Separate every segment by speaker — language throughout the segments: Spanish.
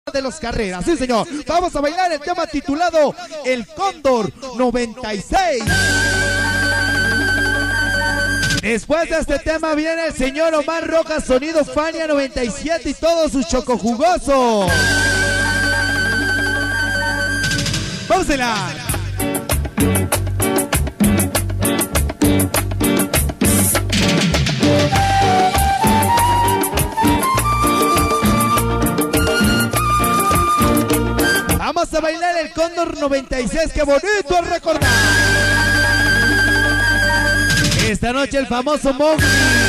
Speaker 1: de los Carreras, sí señor. Vamos a bailar el tema titulado El Cóndor 96. Después de este tema viene el señor Omar Rojas, sonido Fania 97 y todos sus chocojugosos. ¡Vámosela! Vamos a bailar el Cóndor 96, qué bonito es recordar. Esta noche el famoso Mowgli.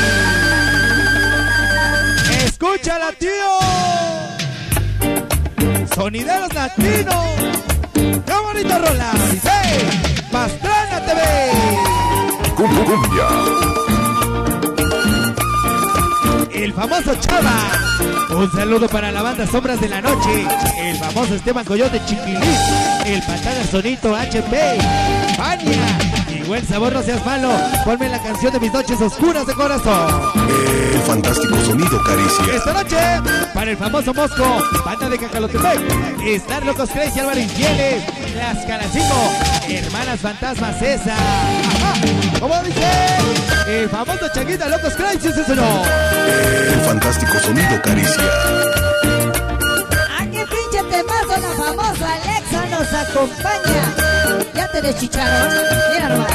Speaker 1: Escúchala, tío. Sonideros latinos. ¡Qué bonita rola! Dice Pastrana TV.
Speaker 2: Cumbia.
Speaker 1: El famoso Chava. Un saludo para la banda Sombras de la Noche. El famoso Esteban Coyote Chiquilín. El Pantana Sonito HP. Fania. Y buen sabor, no seas malo. Ponme la canción de mis noches oscuras de corazón.
Speaker 2: El fantástico sonido Caricia.
Speaker 1: Esta noche, para el famoso Mosco, banda de Cacalotepec, Estar Locos Crazy, Álvaro Infieles, Las Calacingo, Hermanas Fantasmas César. Ajá. ¿Cómo dice? El famoso Changuita Locos Crazy, ese no.
Speaker 2: El fantástico sonido Caricia.
Speaker 3: ¿A qué pinche temazo la famosa Alexa nos acompaña? Ya te deschicharon, mira nomás.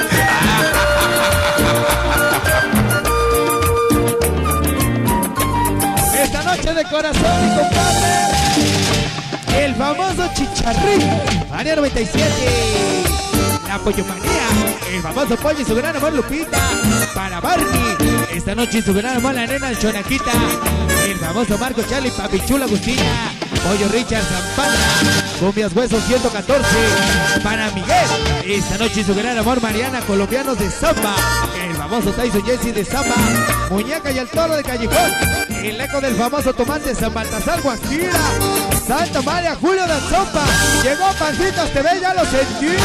Speaker 1: Esta noche de corazón, mi compadre, el famoso Chicharrín, Fania 97, la Pollomanía, el famoso Pollo y su gran amor Lupita, para Barney, esta noche su gran amor la nena Chonaquita, el famoso Marco Charlie, Papichula Agustina, Pollo Richard Zampana, Cumbias Huesos 114, para Miguel, esta noche su gran amor Mariana, Colombianos de Zamba, el famoso Tyson Jesse de Zamba, Muñeca y el Toro de Callejón, el eco del famoso Tomate San Baltasar Guajira, Santa María Julio de Zompa, llegó Pancitas TV, ya lo sentí.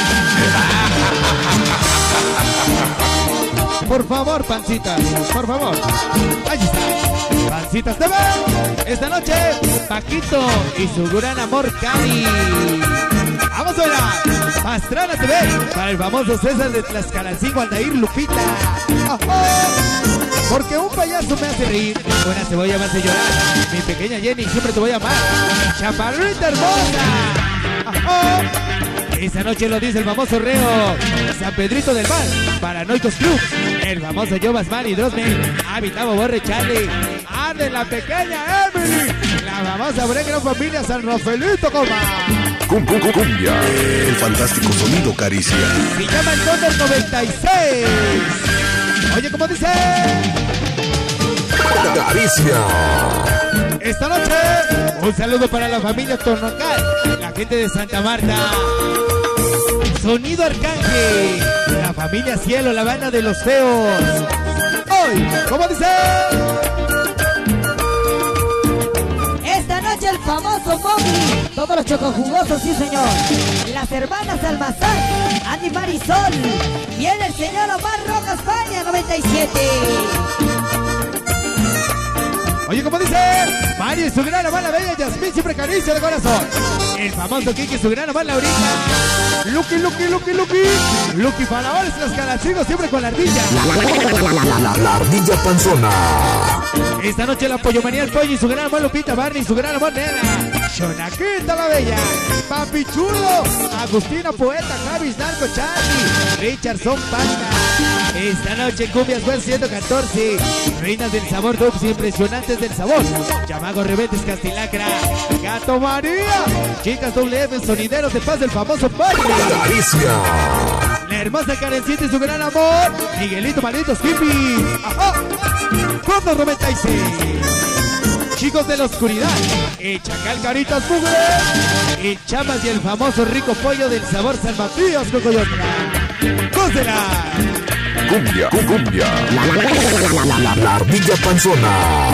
Speaker 1: Por favor, Pancitas, por favor. Ahí está. Pancitas TV. Esta noche, Paquito y su gran amor Cari. Vamos a bailar. Pastrana TV para el famoso César de Tlaxcalancingo, Aldair Lupita. Porque un payaso me hace reír, buena cebolla me hace llorar. Mi pequeña Jenny, siempre te voy a amar. Chaparrita hermosa. Esta noche lo dice el famoso Reo, San Pedrito del Mar, Paranoicos Club, el famoso Jovas Mar y Drosme, Habitabo Borre Charlie, Arde la pequeña Emily, la famosa Gran Familia San Rafaelito, coma.
Speaker 2: Cumbia. El fantástico sonido Caricia.
Speaker 1: Se llama el Cóndor 96. Oye, ¿cómo dice?
Speaker 2: Caricia.
Speaker 1: Esta noche, un saludo para la familia Tornocal, la gente de Santa Marta, Sonido Arcángel, la familia Cielo, la banda de los feos. Hoy, ¿cómo dice?
Speaker 3: Esta noche el famoso Mowgli, todos los chocojugosos, sí señor. Las hermanas Almazán, Andy Marisol, viene el señor Omar Rojas, Fania 97.
Speaker 1: Oye, ¿cómo dice? Mario y su gran amor, la bella Yasmín, siempre caricia de corazón. El famoso Kiki y su gran amor, Laurita. Lucky Faraones, las Calancigos, siempre con la ardilla.
Speaker 2: La ardilla panzona.
Speaker 1: Esta noche la Pollomanía, el Pollo y su gran amor, Lupita, Barney y su gran amor, Nena. Chonaquita la bella. Papi Chulo, Agustina Poeta, Javis, Narco, Charlie, Richardson Panda. Esta noche Cumbias Web 114, Reinas del Sabor, Dubs Impresionantes del Sabor, Chamago Rebetes Castilacra, Gato María, Chicas WF, Sonideros de Paz del famoso Barney.
Speaker 2: Caricia.
Speaker 1: La hermosa Karencita y su gran amor, Miguelito Malitos Hippie. Ajá. Cóndor 96. Chicos de la oscuridad, el Chacal Caritas Mugre, el Chamas y el famoso rico pollo del sabor San Matías Cocoyotla. ¡Cósela!
Speaker 2: Cumbia. La ardilla panzona.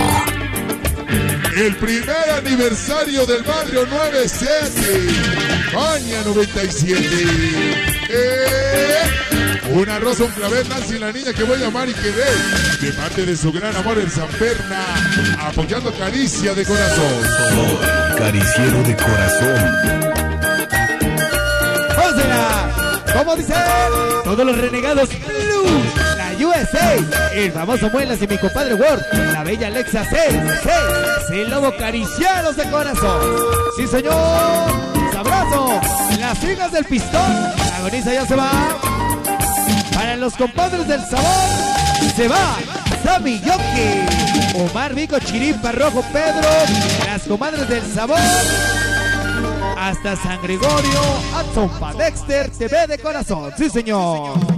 Speaker 4: El primer aniversario del barrio 97, Fania 97. Una rosa, un clavel, Nancy, la niña que voy a amar y que ve. De parte de su gran amor en San Berna, apoyando Caricia de Corazón.
Speaker 2: Cariciero de corazón.
Speaker 1: ¡Pósela! ¿Cómo dice? Todos los renegados Blues, la USA, el famoso Muelas y mi compadre Ward, la bella Alexa C, el lobo Cariciados de Corazón. Sí, señor. Sabroso. Las hijas del pistón. La agoniza ya se va. Para los compadres del sabor, se va Sammy Yoki, Omar Vico, Chiripa, Rojo Pedro, las comadres del sabor, hasta San Gregorio, Atzompa, Dexter, TV de Corazón. Sí, señor.